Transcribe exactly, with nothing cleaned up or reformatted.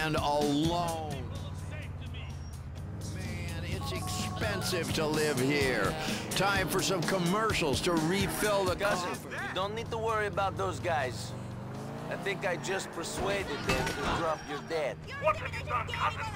stand alone. Man, it's expensive to live here. Time for some commercials to refill the Cousin, coffers. you don't need to worry about those guys. I think I just persuaded them to drop your dad. What have you done, cousin?